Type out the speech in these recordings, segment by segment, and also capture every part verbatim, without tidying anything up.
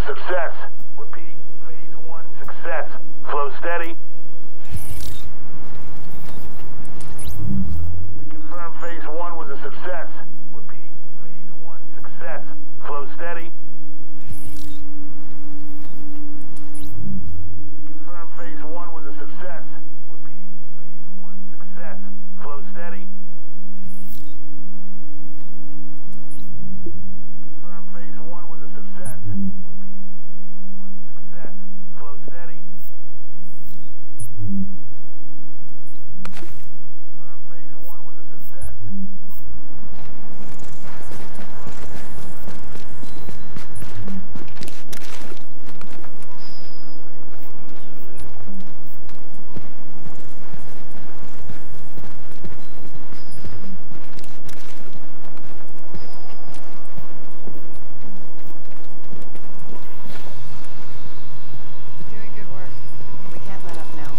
success. Repeat, phase one success. Flow steady. We confirm phase one was a success. Repeat, phase one success. Flow steady. We confirm phase one was a success. Repeat, phase one success. Flow steady. Confirm phase one was a success. Repeat, phase one success. Flow steady. Confirm phase one was a success. Doing good work. We can't let up now.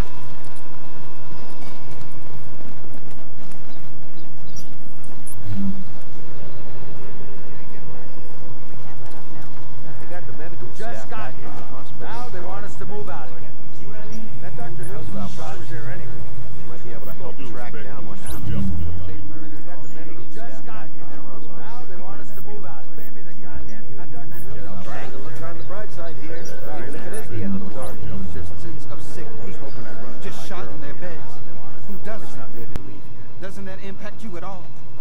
Doing good work. We can't let up now. They got the medical Just staff got back in here. the hospital. Now they want us to move out again. See what I mean? That Doctor Hill's about five was here anyway. Might be able to help track down what happened. They murdered got the medical Just staff got back in here. the hospital. Now they want us to move out again. Spare me the goddamn. That Doctor Hill's Trying to look on the bright side here. Even if it is the end of the world. Citizens of sick people just shot in their beds. Who does It's that? not good to leave here. Doesn't that impact you at all?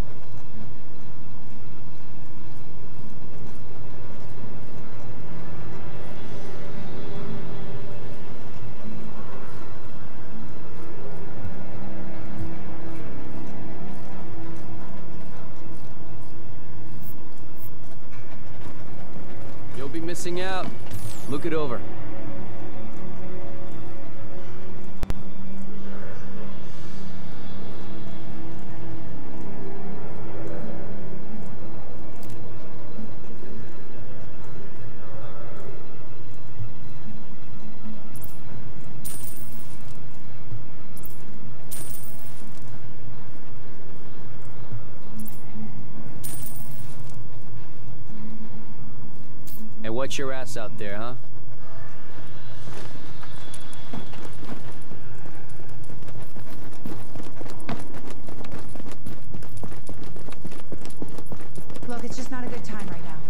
You'll be missing out. Look it over. Hey, watch your ass out there, huh? Look, it's just not a good time right now.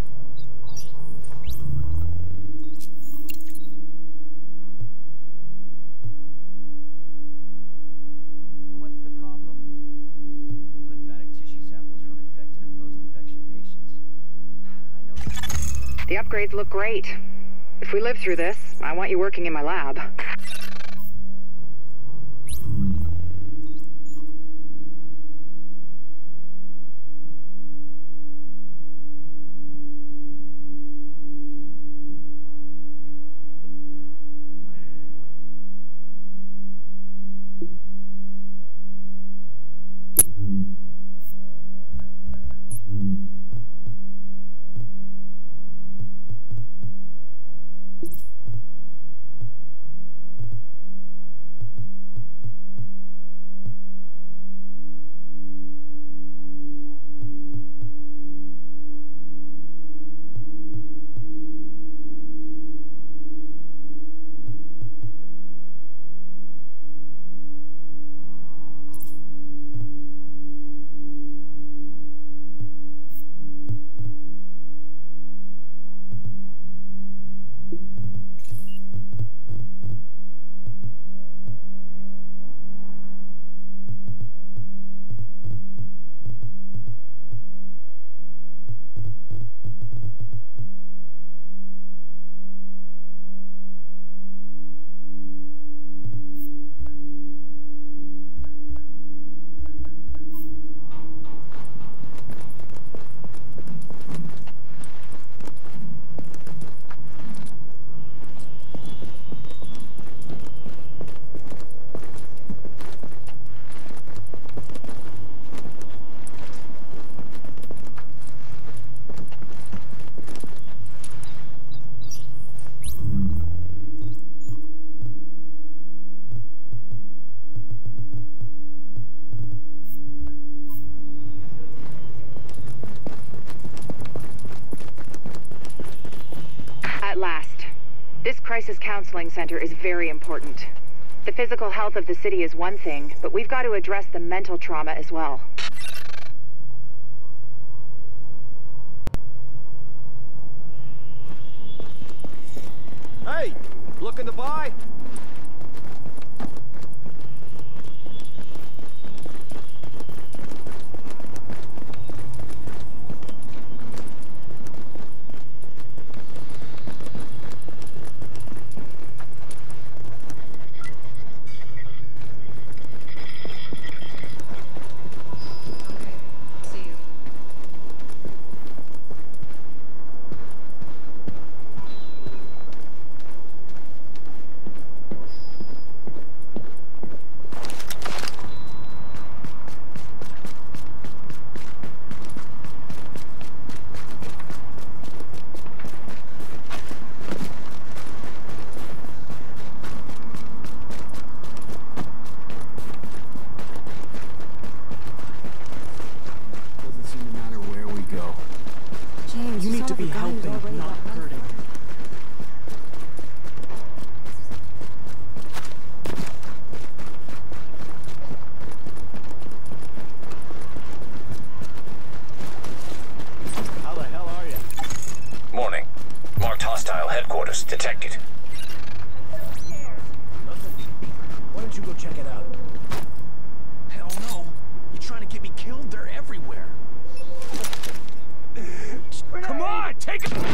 What's the problem? Need lymphatic tissue samples from infected and post-infection patients. I know that. The upgrades look great. If we live through this, I want you working in my lab. This crisis counseling center is very important. The physical health of the city is one thing, but we've got to address the mental trauma as well. Hey, looking to buy? See you. Doesn't seem to matter where we go. James, You need to be helping, not hurting. How the hell are you? Morning. Marked hostile headquarters detected. Why don't you go check it out? Hell no. You trying to get me killed? They're everywhere. Come on, take it!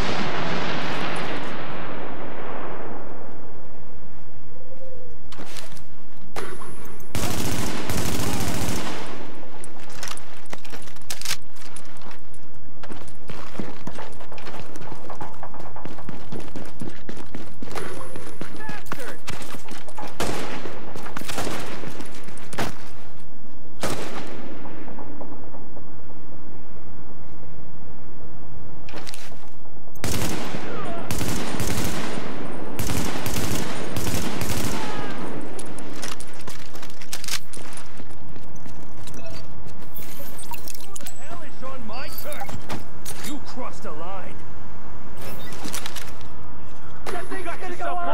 Crossed the line. That thing's gonna go up.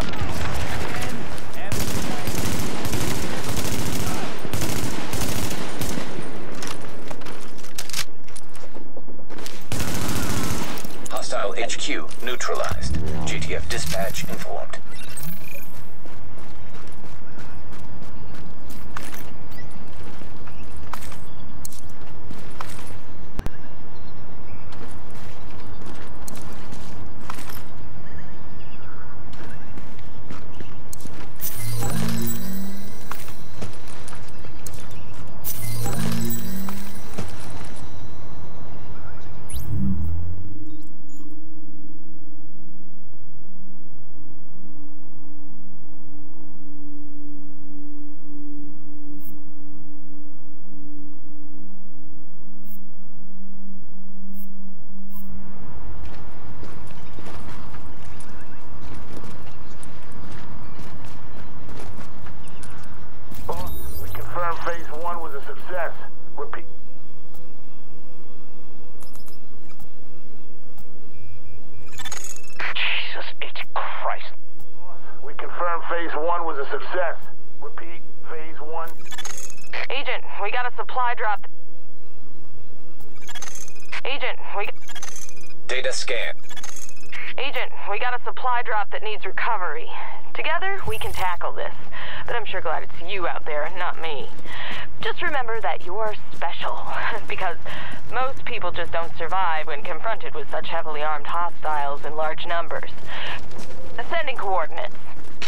Hostile H Q neutralized. G T F dispatch informed. Phase one was a success. Repeat. Jesus H. Christ. We confirmed phase one was a success. Repeat, phase one. Agent, we got a supply drop. Agent, we... Data scan. Agent, we got a supply drop that needs recovery. Together, we can tackle this. But I'm sure glad it's you out there, not me. Just remember that you're special, because most people just don't survive when confronted with such heavily armed hostiles in large numbers. Ascending coordinates.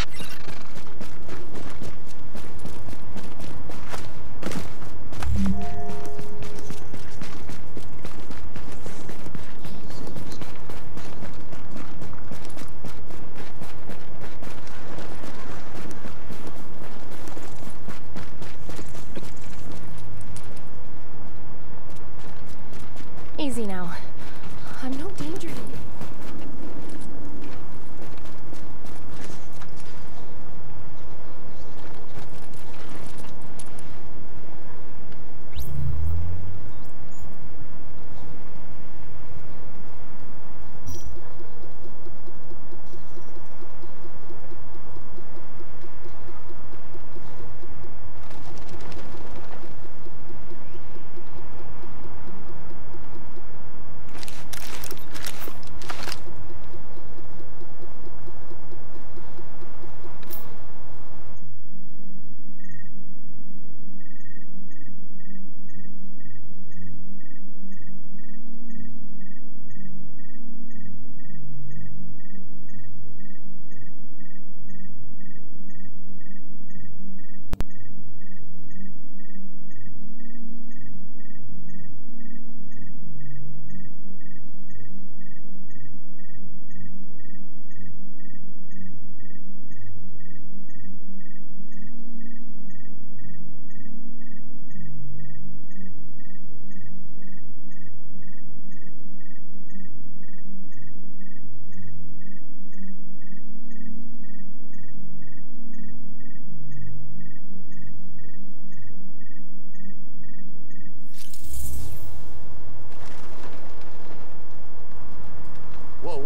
Easy now. I'm no danger to you.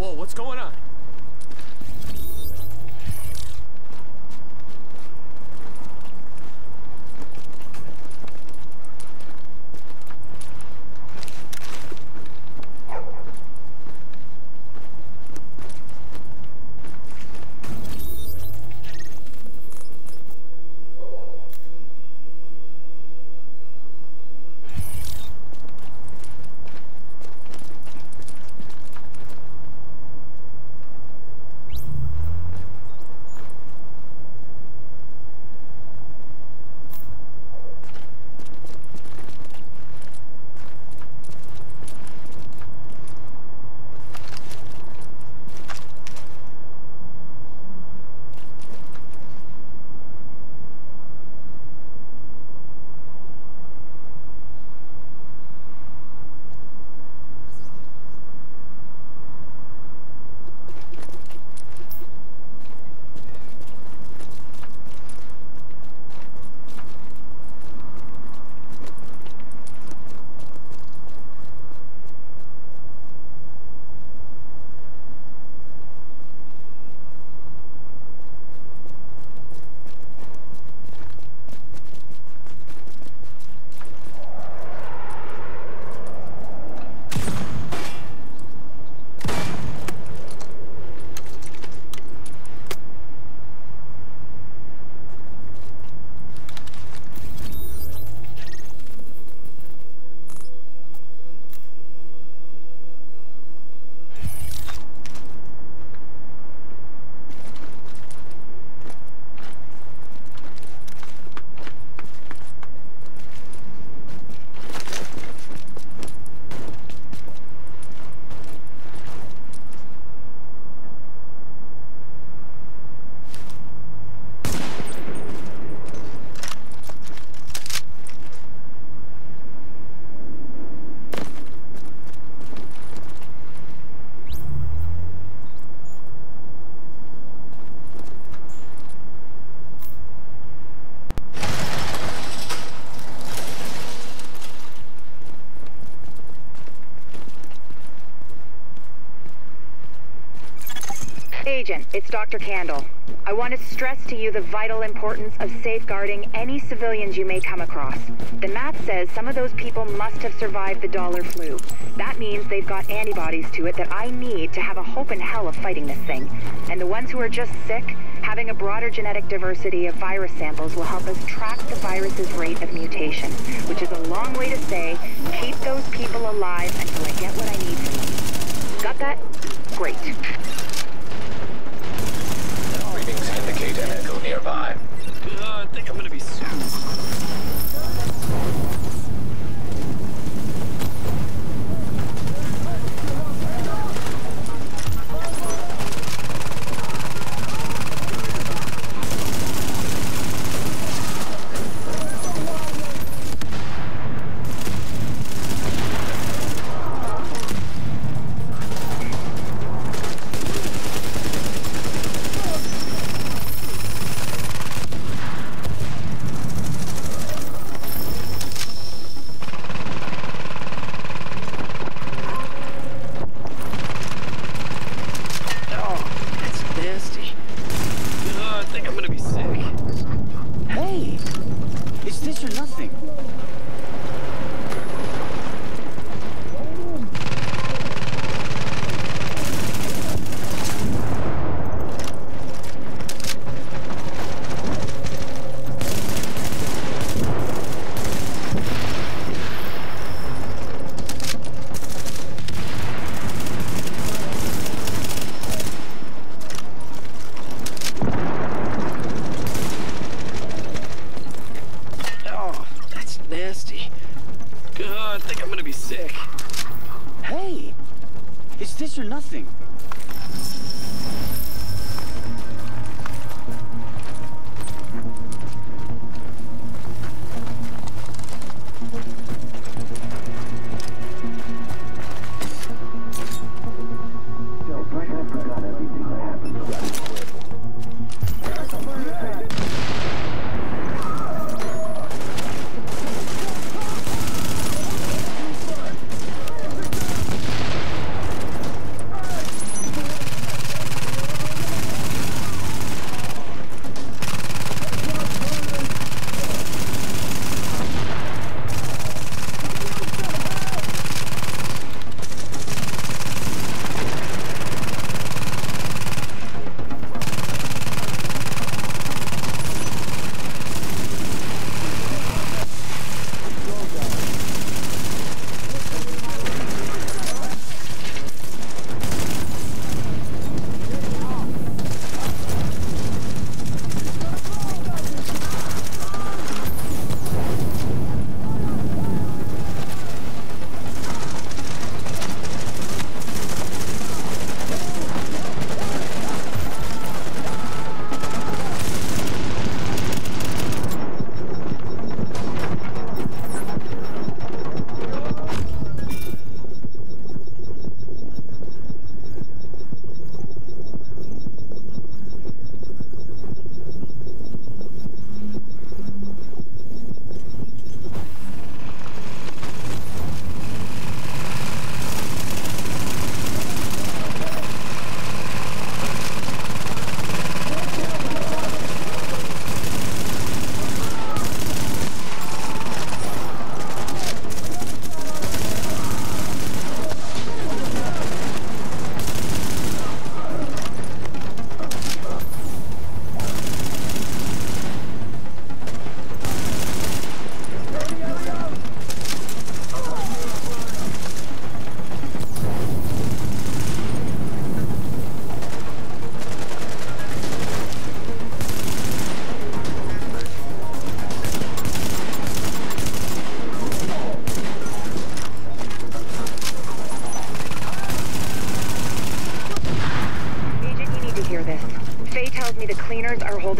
whoa, what's going on? Agent, it's Doctor Candle. I want to stress to you the vital importance of safeguarding any civilians you may come across. The math says some of those people must have survived the dollar flu. That means they've got antibodies to it that I need to have a hope in hell of fighting this thing. And the ones who are just sick, having a broader genetic diversity of virus samples will help us track the virus's rate of mutation, which is a long way to say, keep those people alive until I get what I need from them. Got that? Great. Readings indicate an echo nearby. Uh, I think I'm gonna be sick.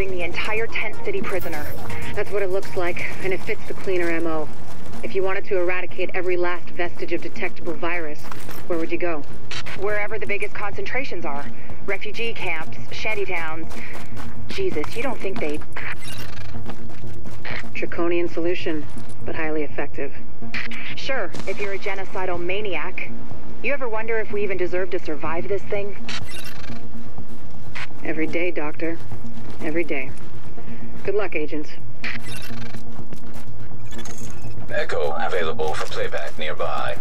holding the entire Tent City prisoner. That's what it looks like, and it fits the cleaner M O. If you wanted to eradicate every last vestige of detectable virus, where would you go? Wherever the biggest concentrations are. Refugee camps, shantytowns. Jesus, you don't think they'd... Draconian solution, but highly effective. Sure, if you're a genocidal maniac. You ever wonder if we even deserve to survive this thing? Every day, Doctor. Every day. Good luck, agents. Echo available for playback nearby.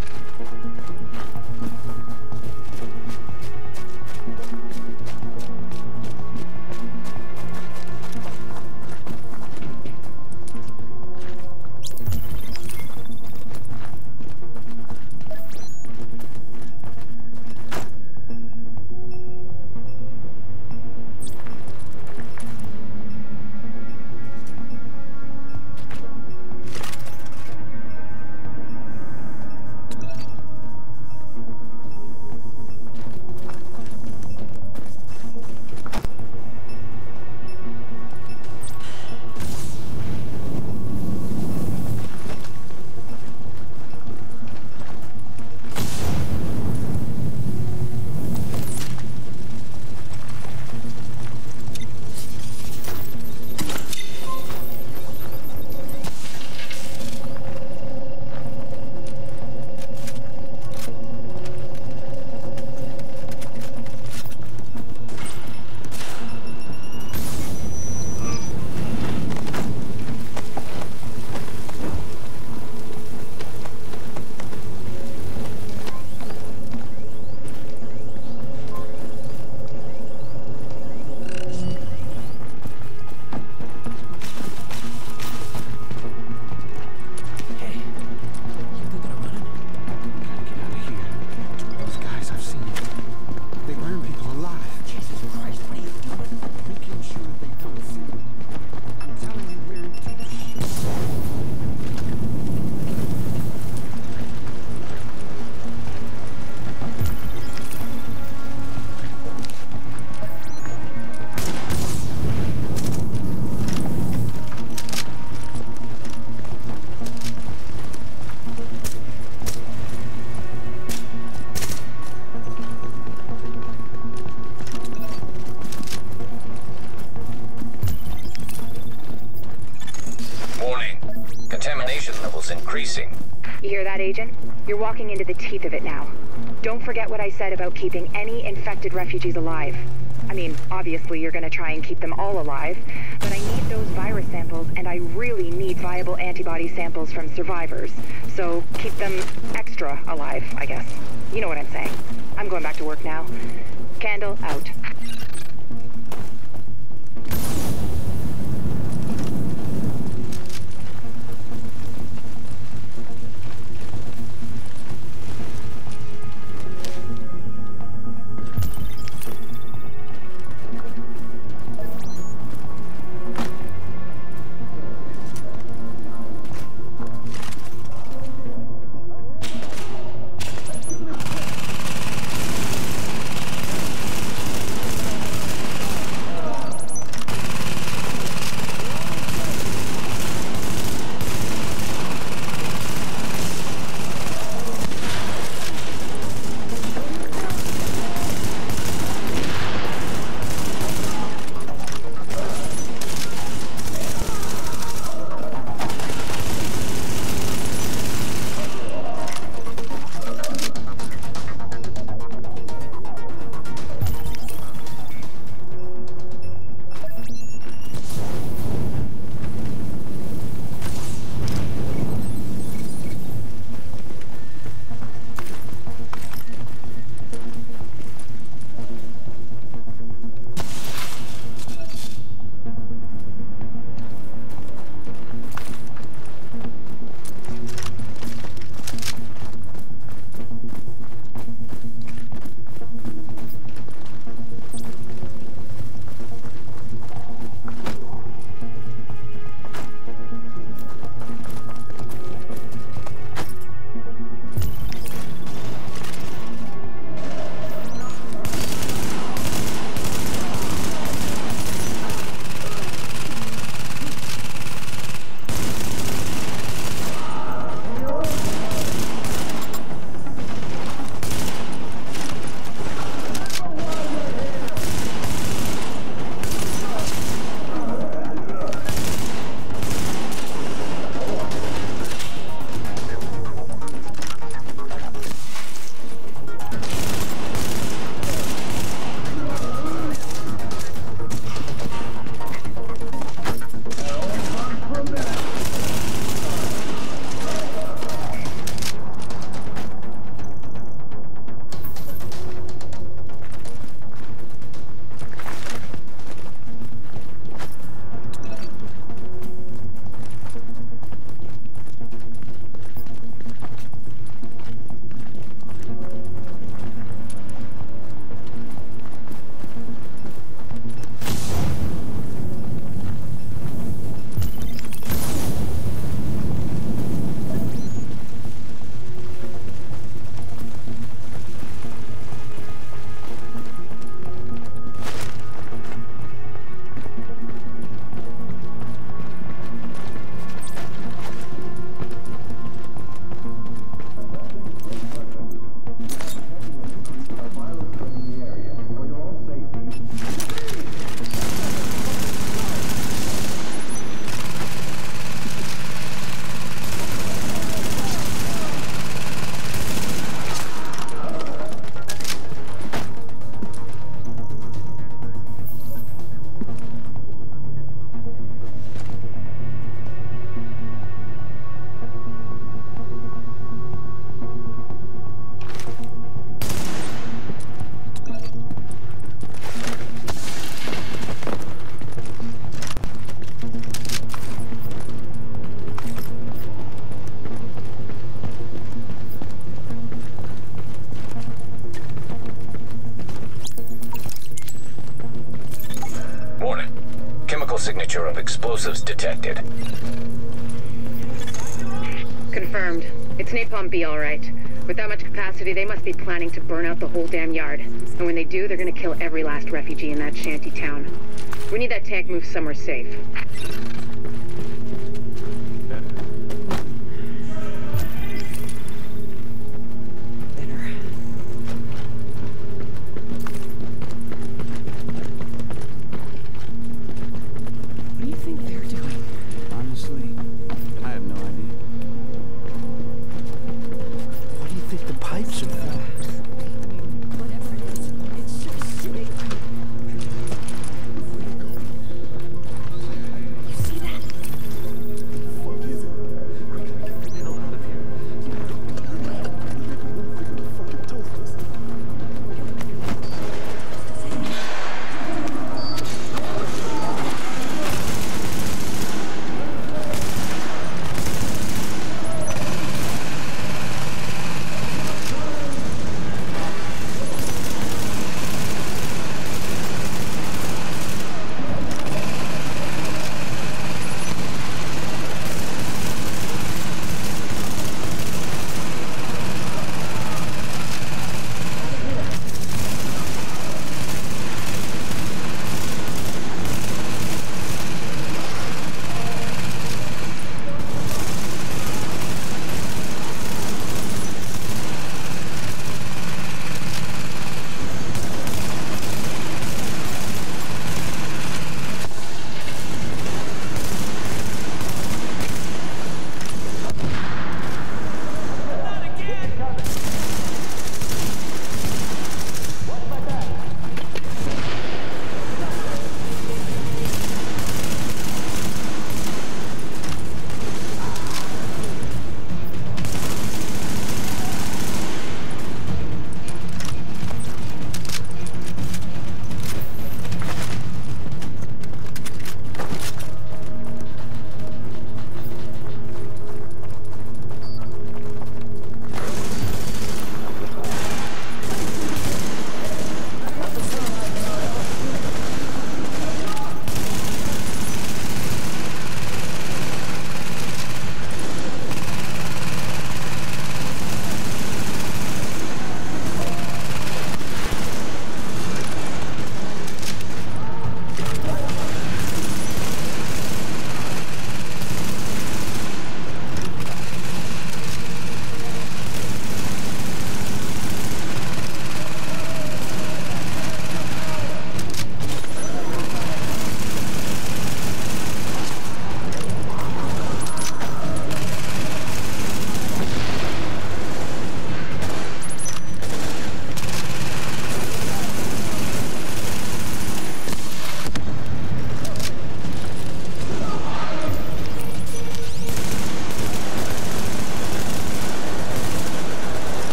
Increasing. You hear that, Agent? You're walking into the teeth of it now. Don't forget what I said about keeping any infected refugees alive. I mean, obviously you're gonna try and keep them all alive, but I need those virus samples, and I really need viable antibody samples from survivors. So keep them extra alive, I guess. You know what I'm saying. I'm going back to work now. Candle out. of explosives detected. Confirmed. It's Napalm B, all right. With that much capacity, they must be planning to burn out the whole damn yard. And when they do, they're gonna kill every last refugee in that shanty town. We need that tank moved somewhere safe. What do you think they're doing? Honestly, I have no idea. What do you think the pipes are for? Whatever it is, it's just sitting. You see that?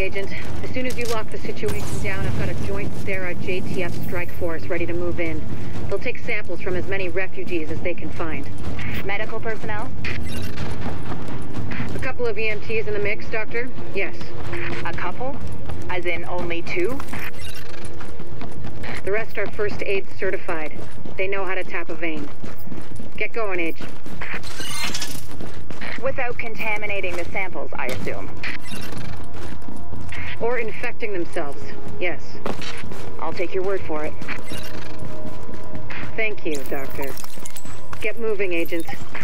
Agent. As soon as you lock the situation down, I've got a Joint Sarah J T F strike force ready to move in. They'll take samples from as many refugees as they can find. Medical personnel? A couple of E M Ts in the mix, Doctor? Yes. A couple? As in only two? The rest are first aid certified. They know how to tap a vein. Get going, Age. Without contaminating the samples, I assume. Or infecting themselves, yes. I'll take your word for it. Thank you, Doctor. Get moving, Agent.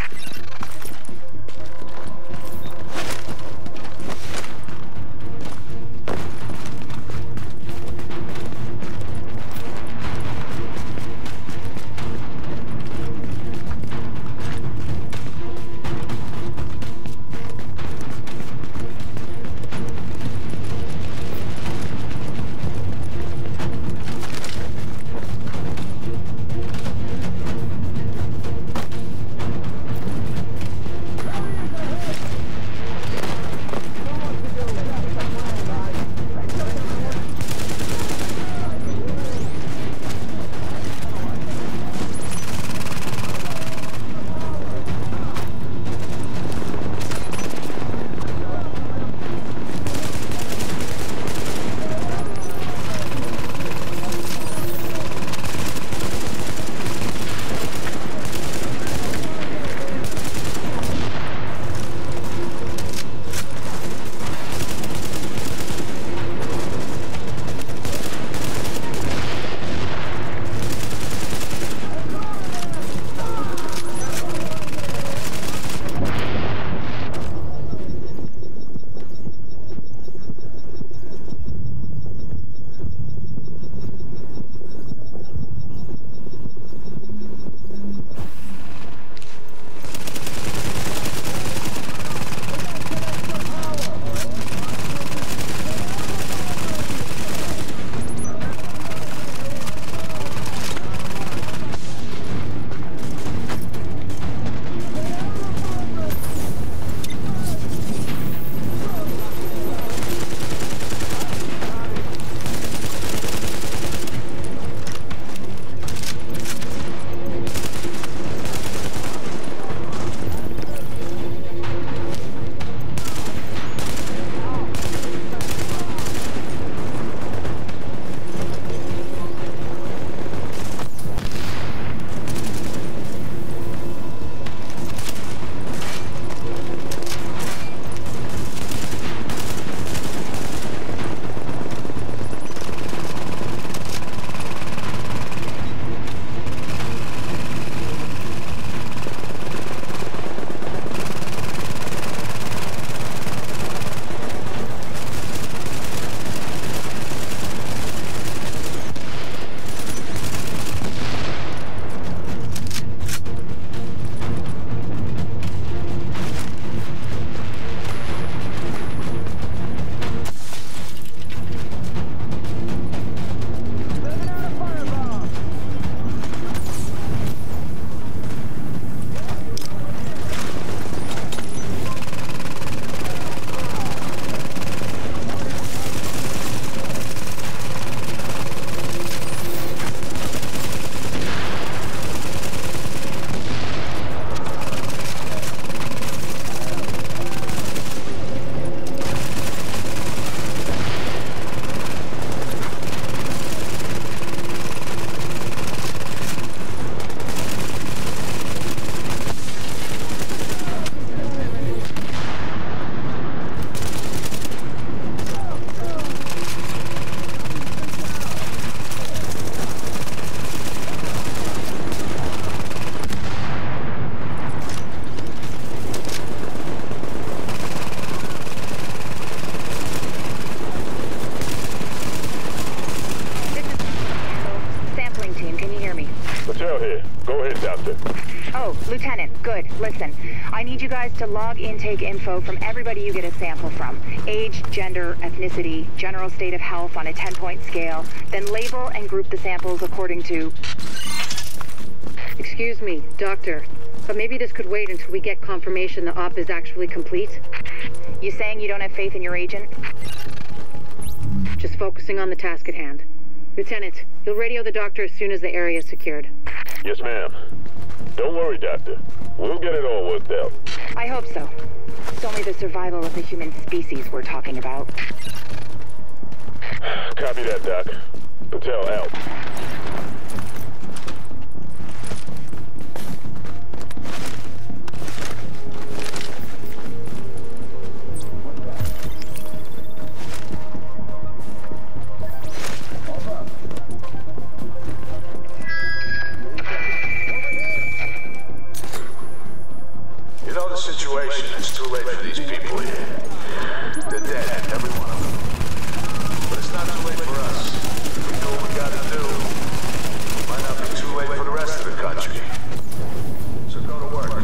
Oh, Lieutenant, good. Listen, I need you guys to log intake info from everybody you get a sample from. Age, gender, ethnicity, general state of health on a ten-point scale. Then label and group the samples according to... Excuse me, Doctor, but maybe this could wait until we get confirmation the op is actually complete? You saying you don't have faith in your agent? Just focusing on the task at hand. Lieutenant, you'll radio the doctor as soon as the area is secured. Yes, ma'am. Don't worry, Doctor. We'll get it all worked out. I hope so. It's only the survival of the human species we're talking about. Copy that, Doc. Patel out. You know the situation. It's too late for these people here. They're dead, every one of them. But it's not too late for us. If we do what we gotta do, it might not be too late for the rest of the country. So go to work.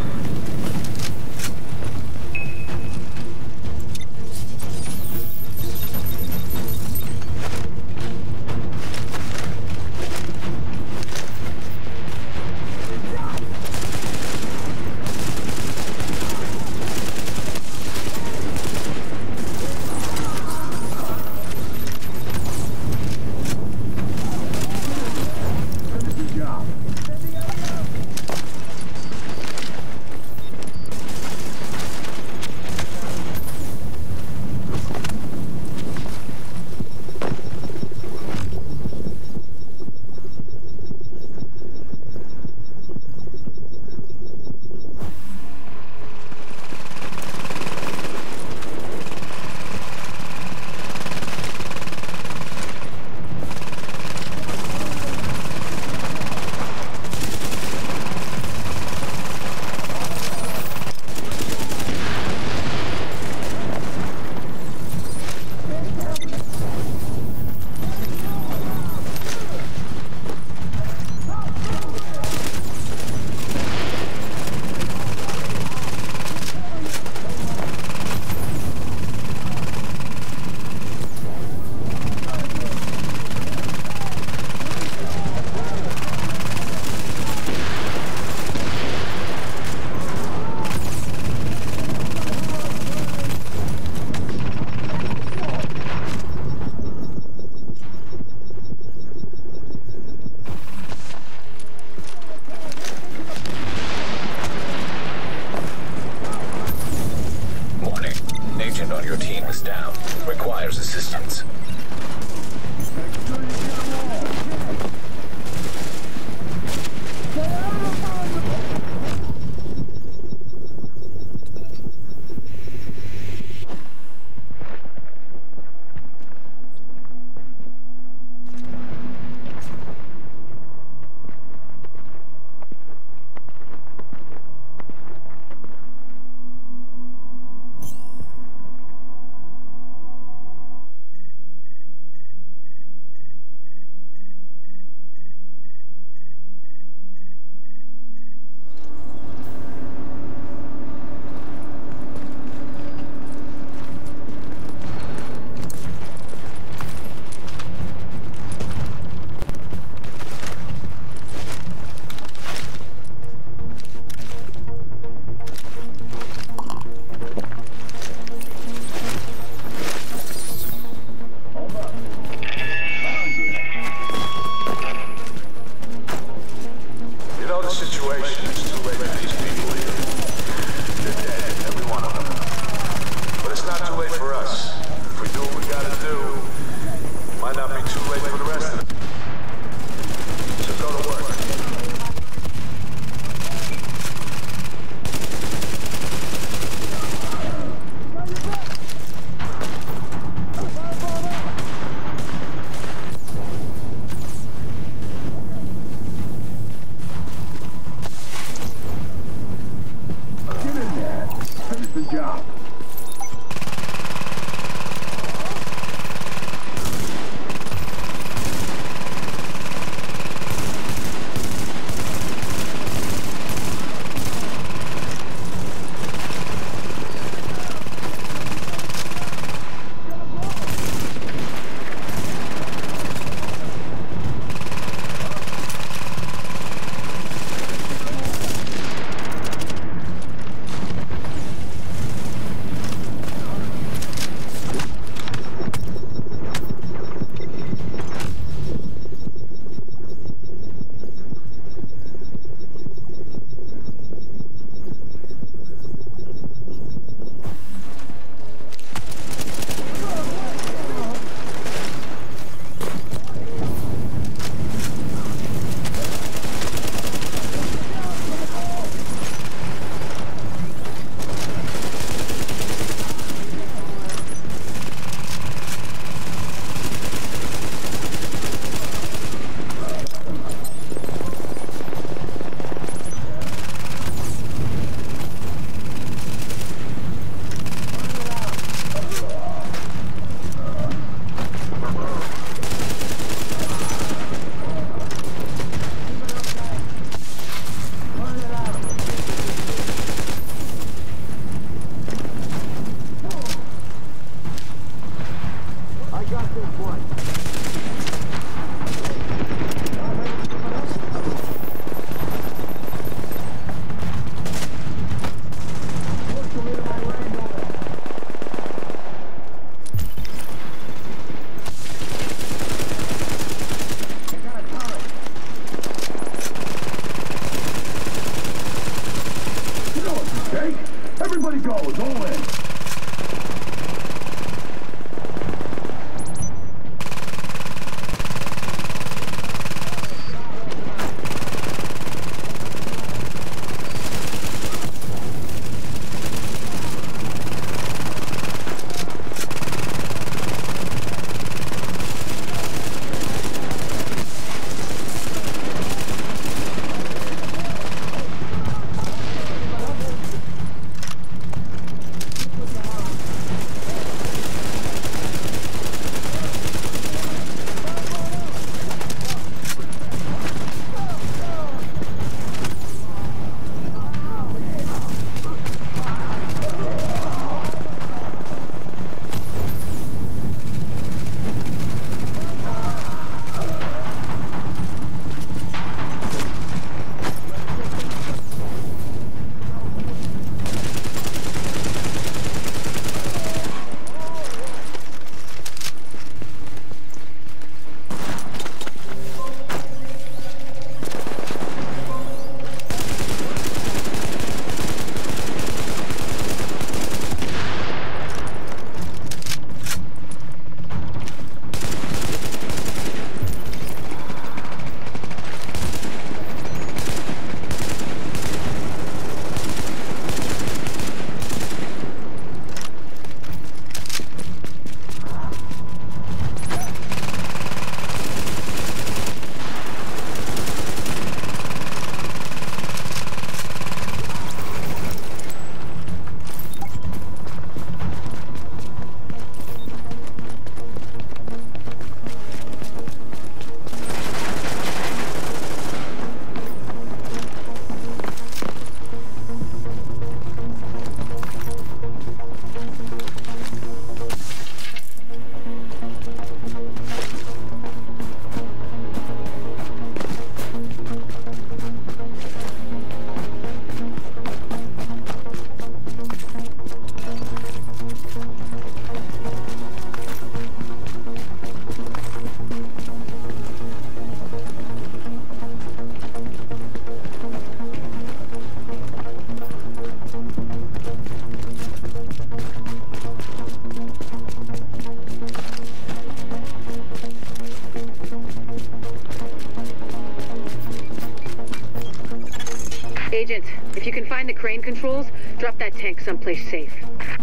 Everybody goes, all in. Agent, if you can find the crane controls, drop that tank someplace safe.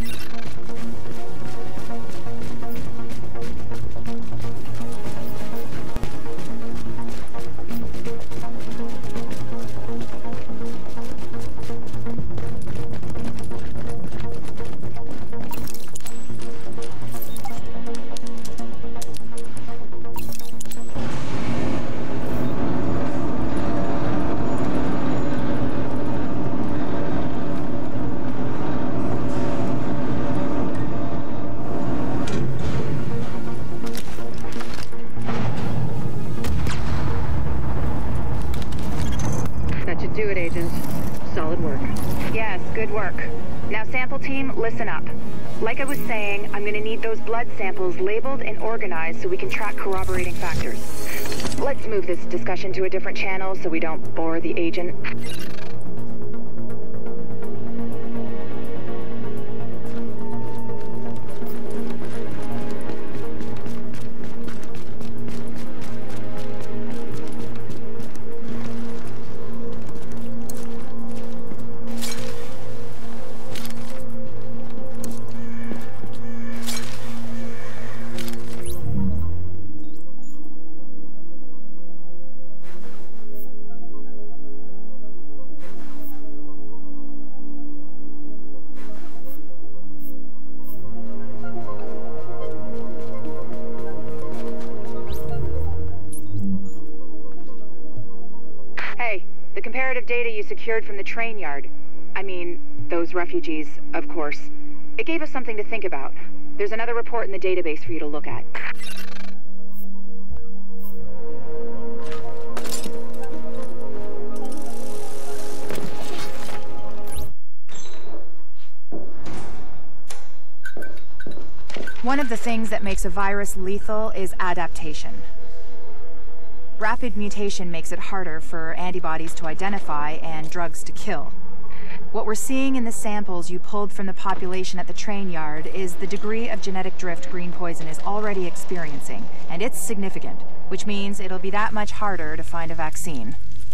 Do it, Agent. Solid work. Yes, good work. Now, sample team, listen up. Like I was saying, I'm gonna need those blood samples labeled and organized so we can track corroborating factors. Let's move this discussion to a different channel so we don't bore the agent. The comparative data you secured from the train yard, I mean, those refugees, of course, it gave us something to think about. There's another report in the database for you to look at. One of the things that makes a virus lethal is adaptation. Rapid mutation makes it harder for antibodies to identify and drugs to kill. What we're seeing in the samples you pulled from the population at the train yard is the degree of genetic drift green poison is already experiencing, and it's significant, which means it'll be that much harder to find a vaccine.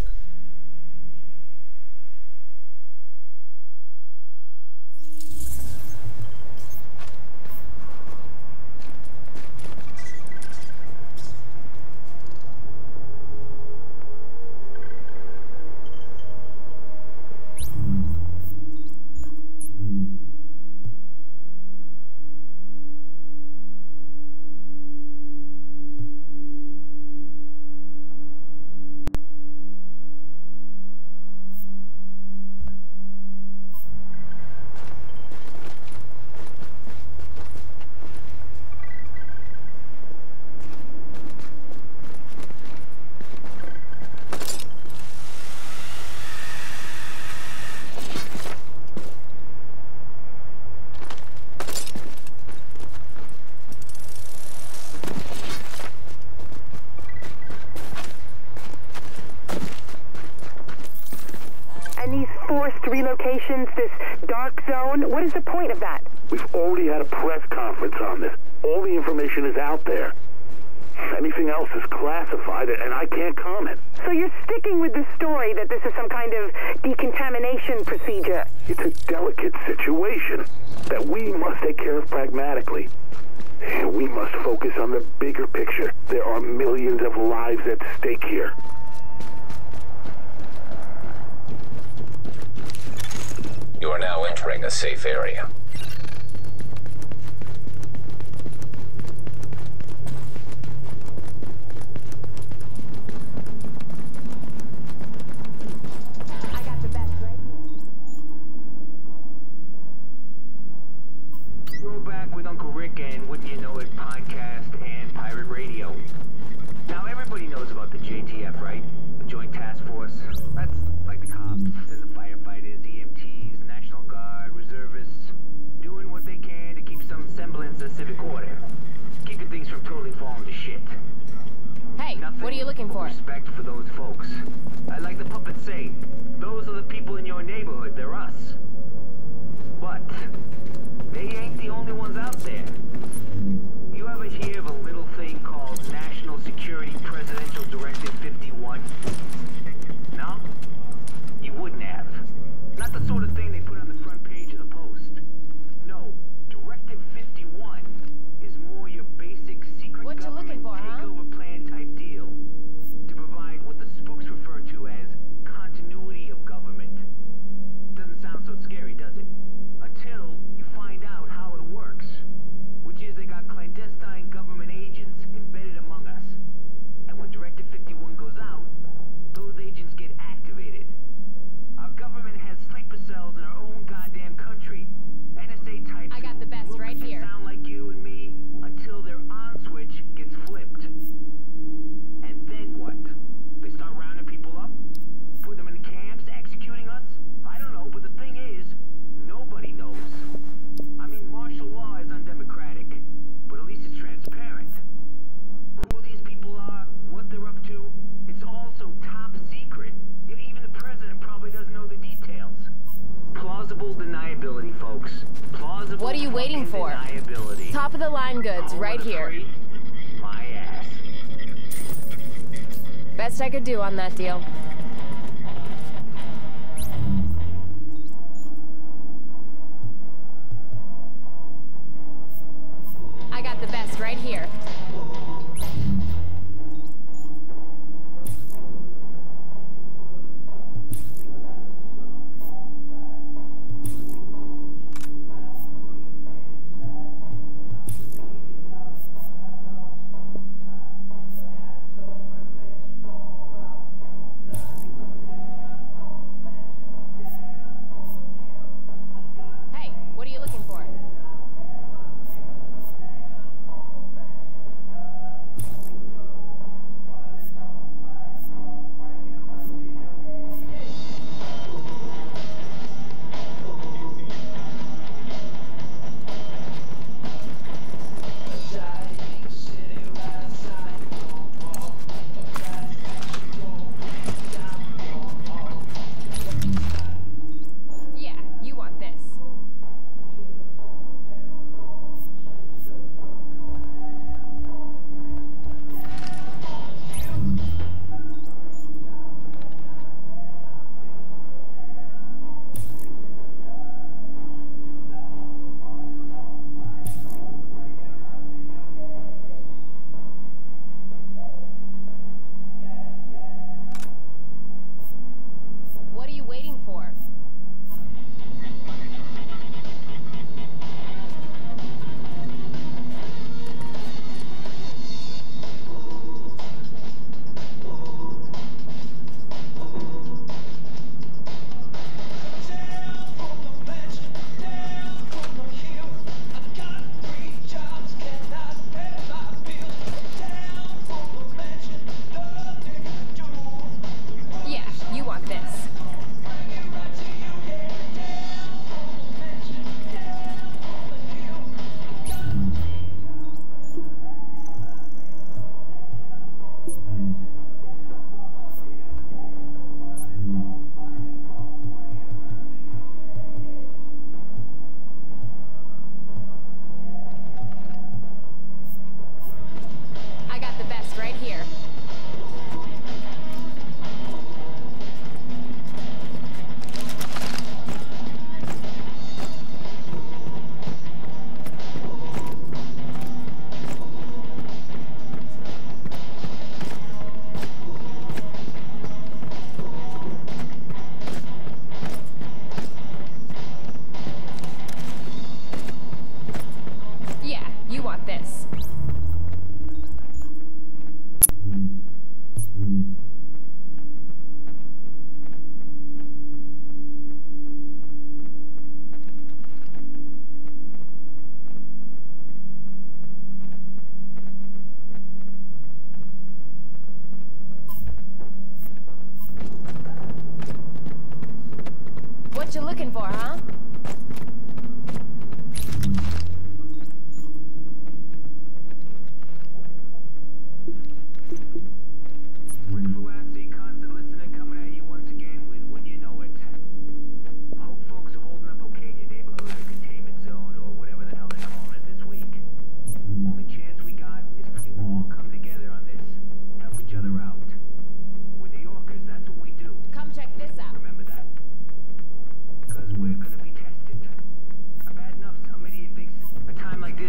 Relocations, this dark zone, what is the point of that? We've already had a press conference on this. All the information is out there. Anything else is classified, and I can't comment. So you're sticking with the story that this is some kind of decontamination procedure? It's a delicate situation that we must take care of pragmatically. We must focus on the bigger picture. There are millions of lives at stake here. You are now entering a safe area. I got the best right here. Go back with Uncle Rick and Wouldn't You Know It podcast and pirate radio. Now everybody knows about the J T F, right? The Joint Task Force. That's like the cops and the firefighters, E M Ts, National Guard, reservists, doing what they can to keep some semblance of civic order, keeping things from totally falling to shit. Hey, Nothing what are you looking for? Respect for those folks. I like the puppets say, those are the people in your neighborhood, they're us. But they ain't the only ones out there. You ever hear of a little thing called National Security Presidential Directive fifty-one? No? You wouldn't have. Not the sort of thing they put on the front page of the Post. No, Directive fifty-one is more your basic secret what government you looking for, takeover huh? plan type deal. To provide what the spooks refer to as continuity of government. Doesn't sound so scary, does it? Until you find out how it works. Which is they got clandestine government agents embedded among us. And when Directive fifty-one goes out, those agents get activated. Our government has sleeper cells in our own goddamn country. N S A types I got the best look right and here. sound like you and me until their on switch gets flipped. And then what? They start rounding people up? Putting them in camps? Executing us? I don't know, but the thing is, nobody knows. I mean, martial law is undemocratic, but at least it's transparent. Who these people are, what they're up to, it's also top secret. Even the president probably doesn't know the details. Plausible deniability, folks. Plausible What are you waiting for? Deniability. Top of the line goods, Home right of the here. free? My ass. Best I could do on that deal. I got the best right here.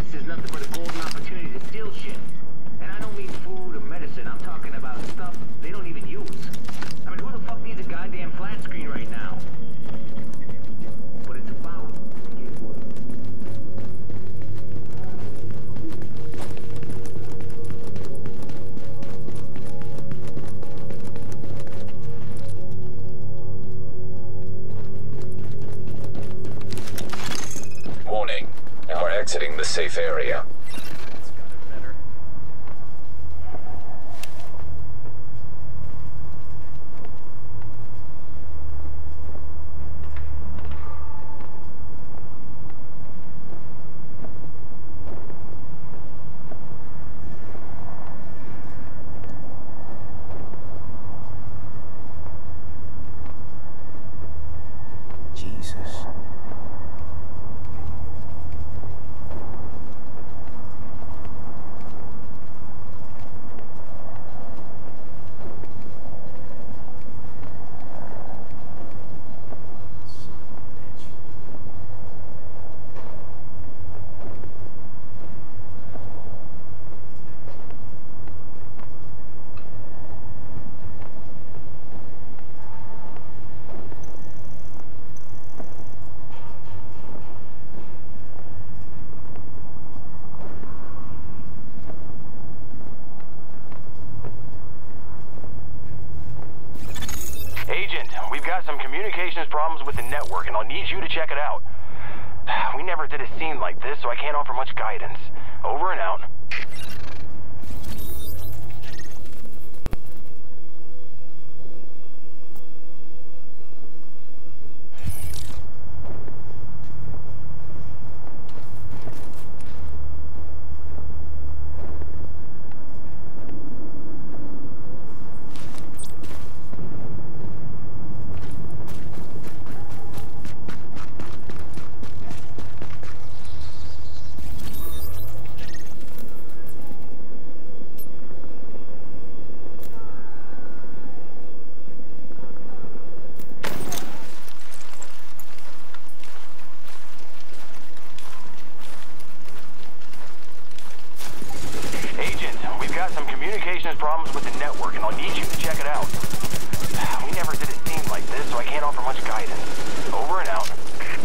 this is nothing but a golden opportunity to steal shit. And I don't mean food or medicine. I'm talking about stuff they don't even use. I mean, who the fuck needs a goddamn flat screen right now? What it's about. Warning. We're exiting the safe area. Jesus. Agent, we've got some communications problems with the network, and I'll need you to check it out. We never did a scene like this, so I can't offer much guidance. Over and out. Problems with the network, and I'll need you to check it out. We never did a scene like this, so I can't offer much guidance. Over and out.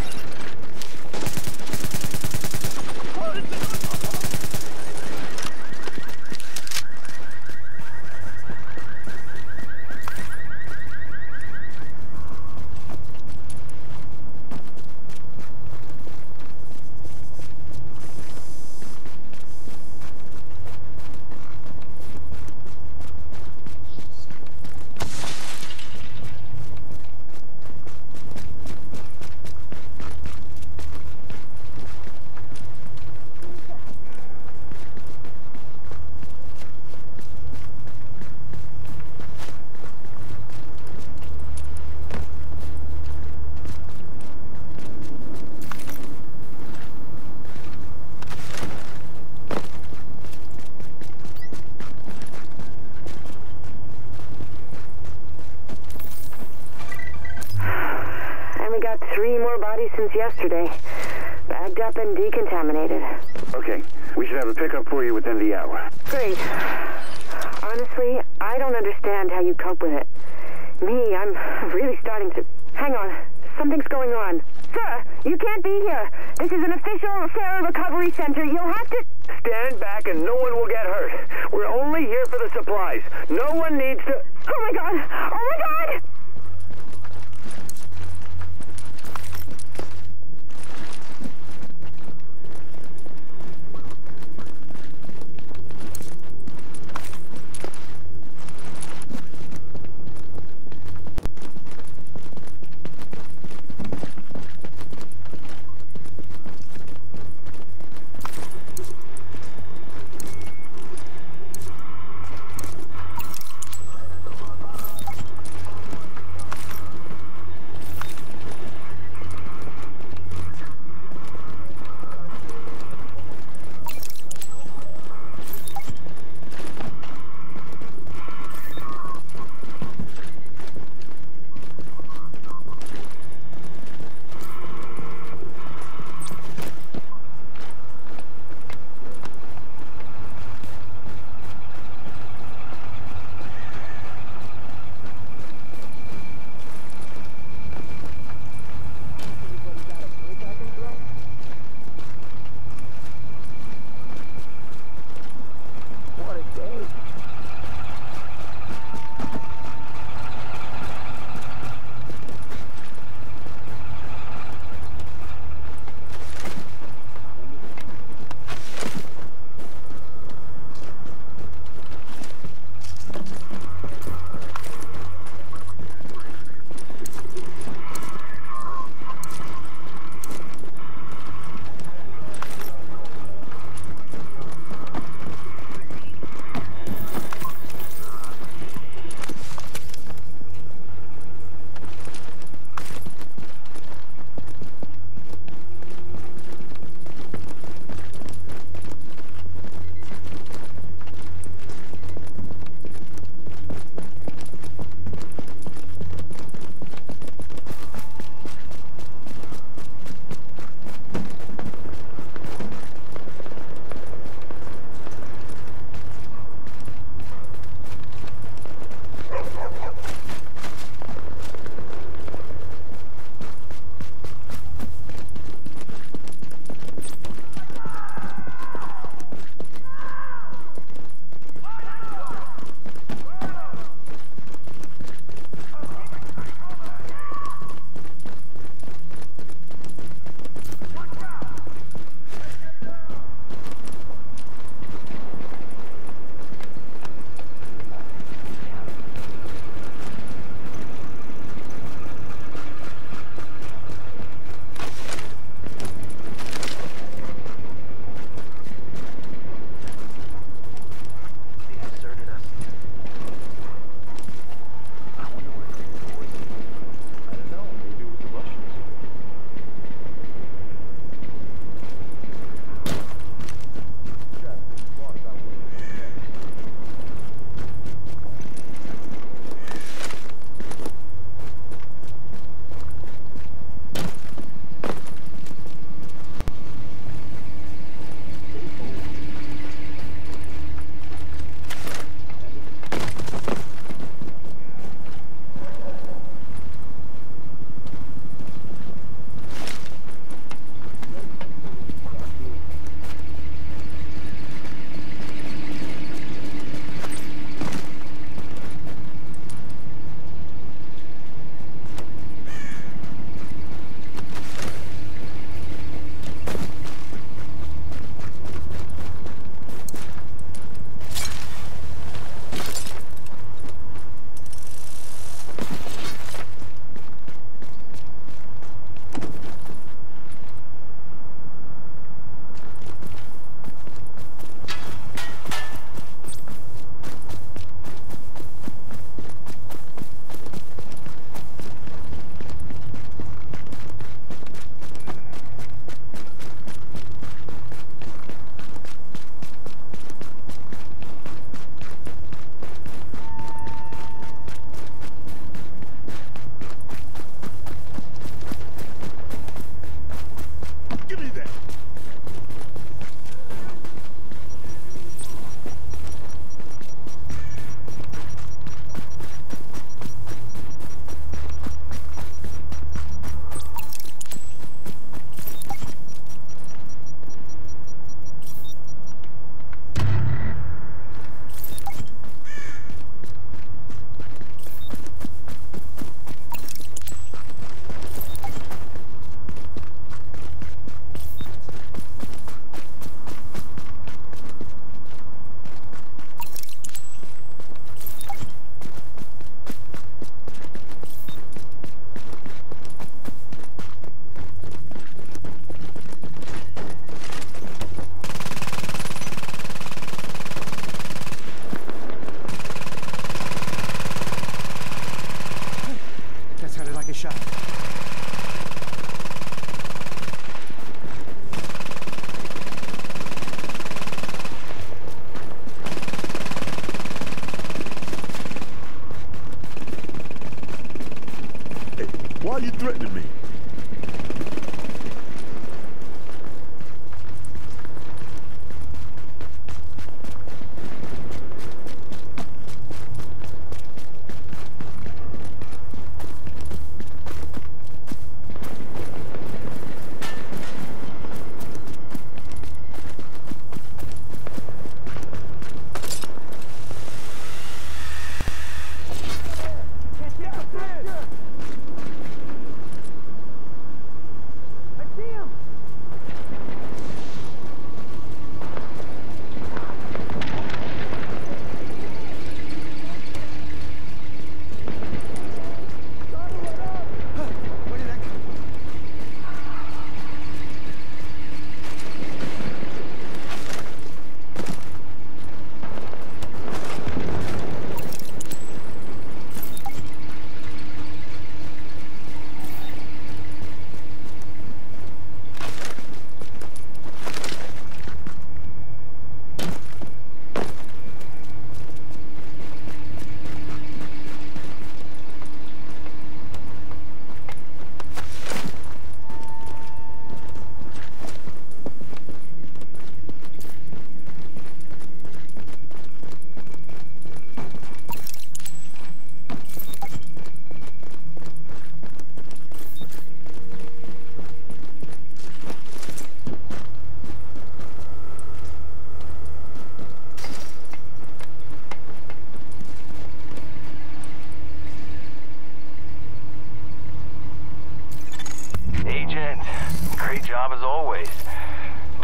Three more bodies since yesterday. Bagged up and decontaminated. Okay, we should have a pickup for you within the hour. Great. Honestly, I don't understand how you cope with it. Me, I'm really starting to... Hang on. Something's going on. Sir, you can't be here. This is an official Sarah Recovery Center. You'll have to... Stand back and no one will get hurt. We're only here for the supplies. No one needs to... Oh my god! Oh my god!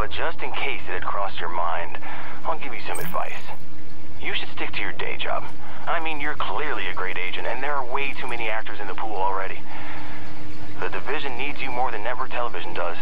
but just in case it had crossed your mind, I'll give you some advice. You should stick to your day job. I mean, you're clearly a great agent, and there are way too many actors in the pool already. The division needs you more than network television does.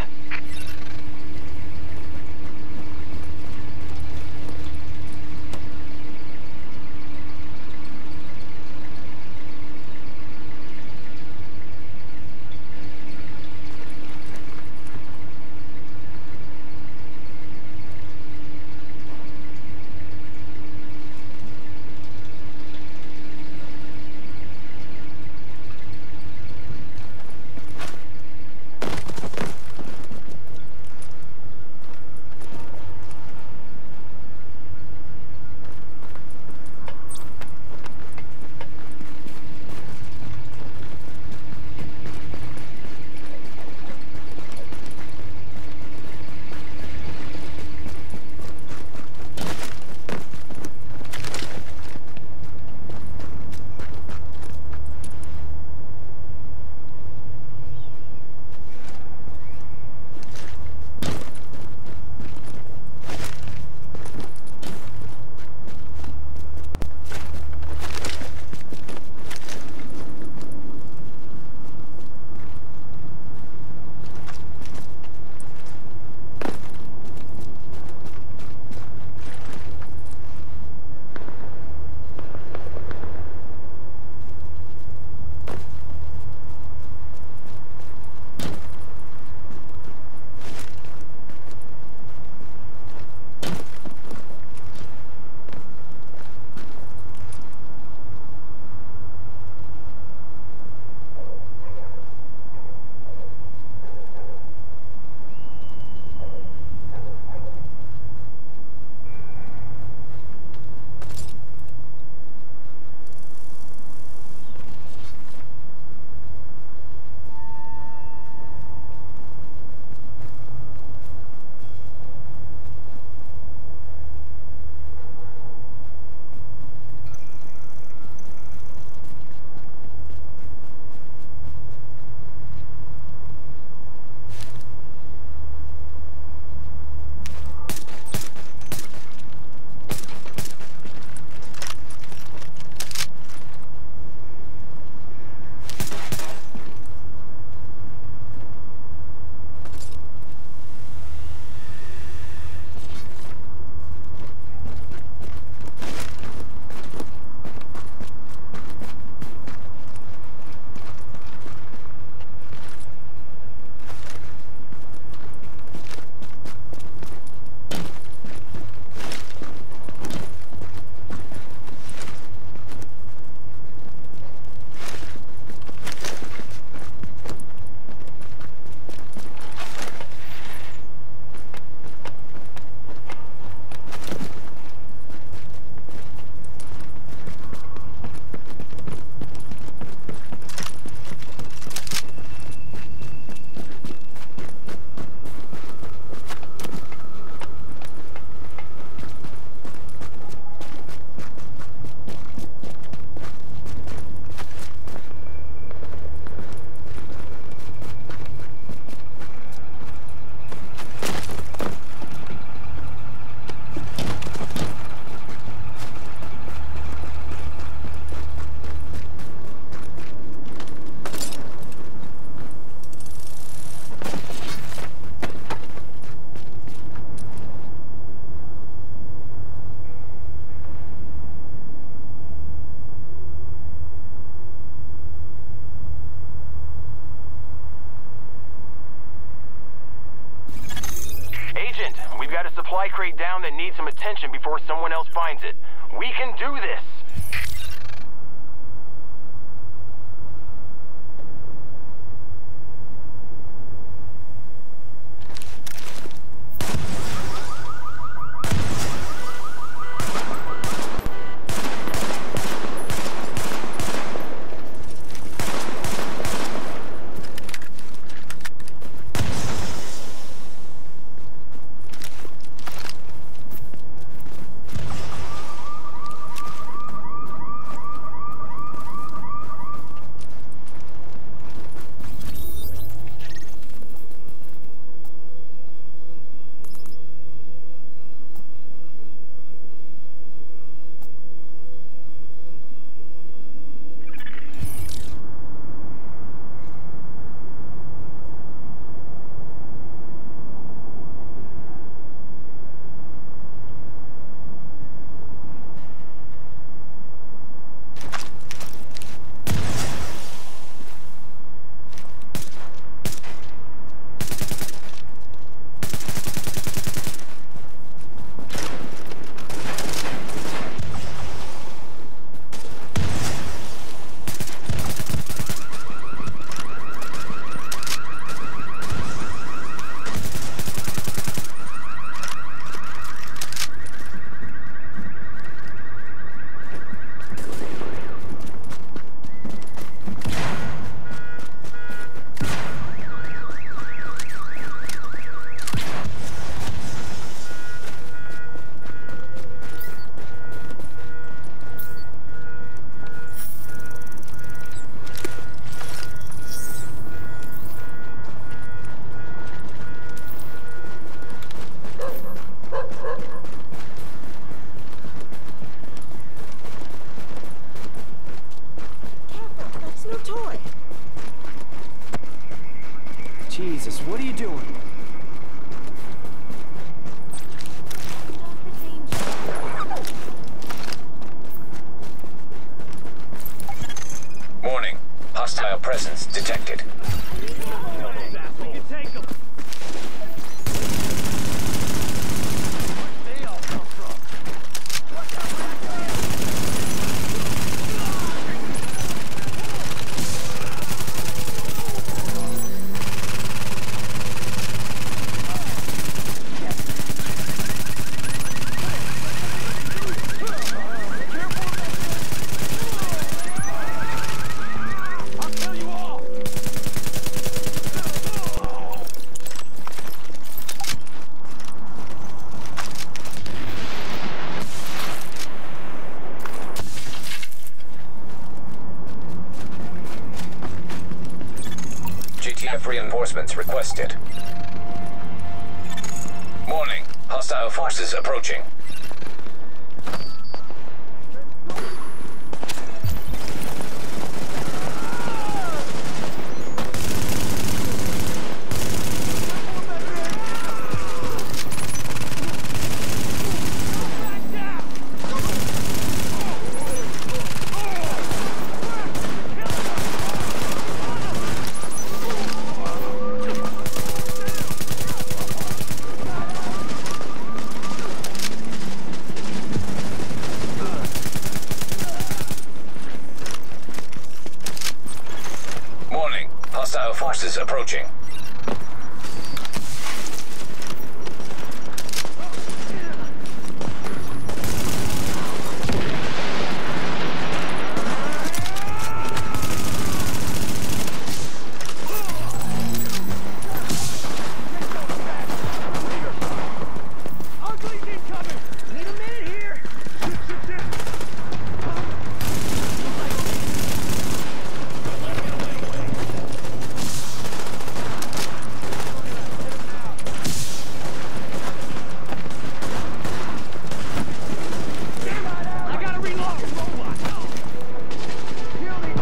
got a supply crate down that needs some attention before someone else finds it. We can do this! presence detected. We can take them. Where'd they all come from? G T F reinforcements requested. Warning. Hostile forces approaching. Warning. Hostile forces approaching. Ugly's incoming! Need a minute here! I gotta reload! Robot! Kill the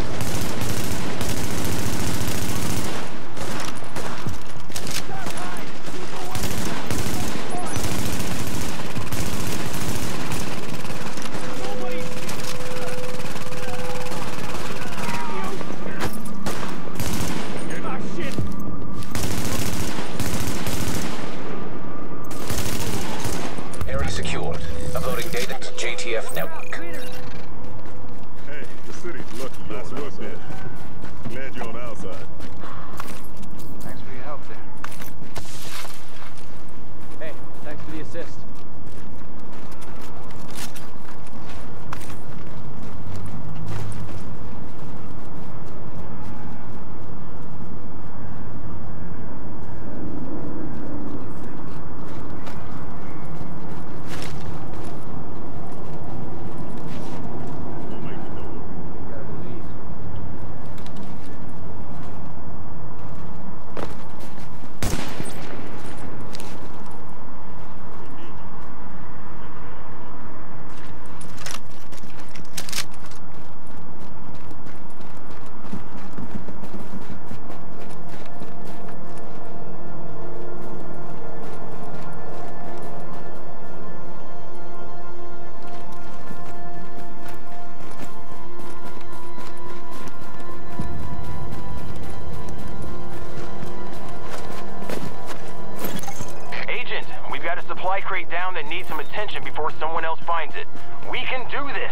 Area secured. Uploading data to J T F network. Hey, the city's lucky you're on the outside. Glad you're on the outside. Thanks for your help there. Hey, thanks for the assist. Don't make me know it. Gotta believe. Agent, we've got a supply crate down that needs some attention before someone else finds it. We can do this!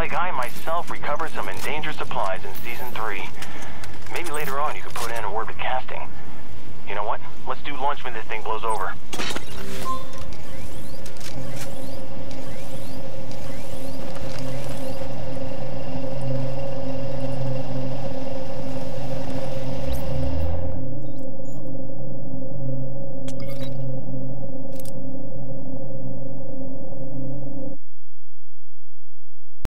like I myself recovered some endangered supplies in Season three. Maybe later on you could put in a word with casting. You know what? Let's do lunch when this thing blows over.